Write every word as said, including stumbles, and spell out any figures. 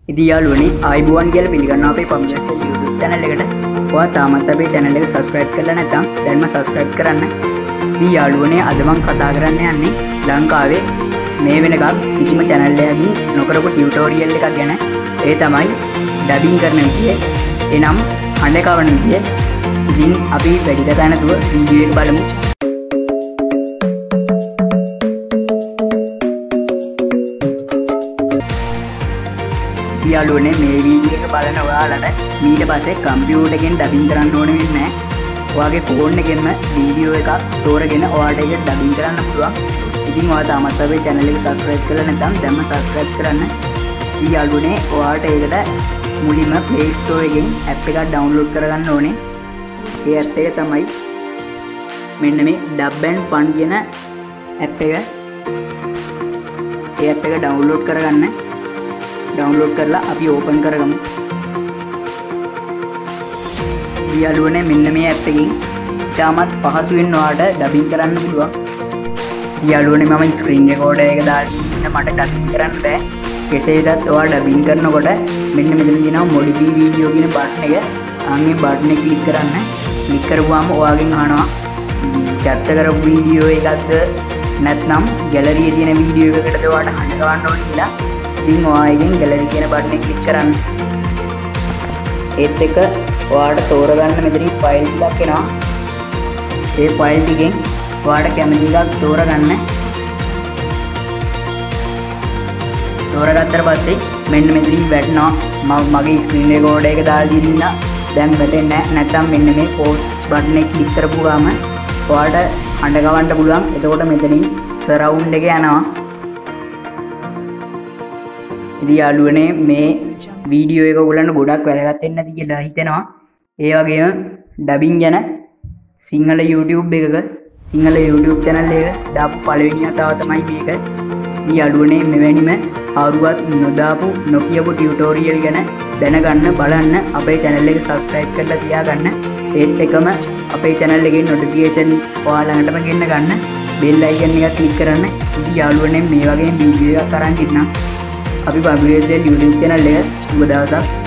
ඉතින් යාළුවනේ ආයිබෝවන් කියලා පිළිගන්නවා අපේ පම්ප්ලස්ල් YouTube channel එකට. ඔයා තාමත් අපේ channel එක subscribe කරලා නැත්නම් දැන්ම subscribe කරන්න. ඉතින් යාළුවනේ අද මම කතා කරන්න යන්නේ ලංකාවේ මේ වෙනකම් කිසිම channel එකකින් නොකරපු tutorial එකක් ගැන. ඒ තමයි dubbing කරන විදිය. එනම් හඬ කවන විදිය. ඉතින් අපි වැඩි කතා නැතුව වීඩියෝ එක බලමු. යාළුවනේ මේ වීඩියෝ එක බලන ඔයාලට ඊට පස්සේ කම්පියුටර් එකෙන් ඩබින් කරන්න ඕන වෙන්නේ නැහැ. ඔයාගේ ෆෝන් එකෙන්ම වීඩියෝ එකක් තෝරගෙන ඔයාලට ඒක ඩබින් කරන්න පුළුවන්. ඉතින් ඔයා තාමත් අපේ channel එක subscribe කරලා නැත්නම් දැන්ම subscribe කරන්න. ඉතින් යාළුවනේ ඔයාලට ඒකට මුලින්ම Play Store එකෙන් app එකක් download කරගන්න ඕනේ. ඒ app එක තමයි මෙන්න මේ Dub and Fun කියන app එක. ඒ app එක download කරගන්න. डाउनलोड කරලා අපි ඕපන් කරගමු. යාළුවනේ මෙන්න මේ ඇප් එකකින් තාමත් පහසුවෙන් ඔයාලට ඩබින් කරන්න පුළුවන්. යාළුවනේ මම ස්ක්‍රීන් රෙකෝඩර් එක දාලා ඉන්න මට ඩබින් කරන්න බෑ. කෙසේ වෙතත් ඔයාලා ඩබින් කරනකොට මෙන්න මෙතන තියෙනවා මොඩිෆයි වීඩියෝ කියන බටන් එක. අන්නේ බටන් එක ක්ලික් කරන්න. ක්ලික් කරපුවාම ඔයාගෙන් අහනවා කැප්චර් කරපු වීඩියෝ එකක්ද නැත්නම් ගැලරියේ තියෙන වීඩියෝ එකකටද ඔයාලට හඬ ගන්න ඕනේ කියලා. ඉතින් ඔයාගෙන් ගැලරි කියන බටන් එක ක්ලික් කරන්න. ඒත් එක ඔයාලට තෝරගන්න මෙතනින් ෆයිල් ටිකක් එනවා. ඒ ෆයිල් ටිකෙන් ඔයාලට කැමති එකක් තෝරගන්න. තෝරගත්තට පස්සේ මෙන්න මෙතනින් වැටෙනවා. මම මගේ ස්ක්‍රීන් රෙකෝඩර් එක දාලා දීන්න දැන් වැටෙන්නේ නැහැ. නැත්නම් මෙන්න මේ පෝස් බටන් එක ක්ලික් කරපු ගාම ඔයාලට හඬ ගවන්න පුළුවන්. එතකොට මෙතනින් සරවුන්ඩ් එක යනවා. ඉතින් යාළුවනේ මේ වීඩියෝ එක ඔයගොල්ලන්ට ගොඩක් වැදගත් වෙන්න ඇති කියලා හිතෙනවා. ඒ වගේම ඩබින් ගැන සිංහල YouTube එකක සිංහල YouTube channel එක දාපු පළවෙනි අතාව තමයි මේක. ඉතින් යාළුවනේ මෙවැනිම කවුරුවත් නොදාපු නොකියපු tutorial ගැන දැනගන්න බලන්න අපේ channel එක subscribe කරලා තියාගන්න. ඒත් එකම අපේ channel එකේ notification ඔයාලා ළඟටම ගෙන්න ගන්න. bell icon එක click කරන්න. ඉතින් යාළුවනේ මේ වගේ වීඩියෝ එකක් අරන් ඉන්නම්. අපි පම්ප්ලස්ල් YouTube channel එක සුබ දවසක්.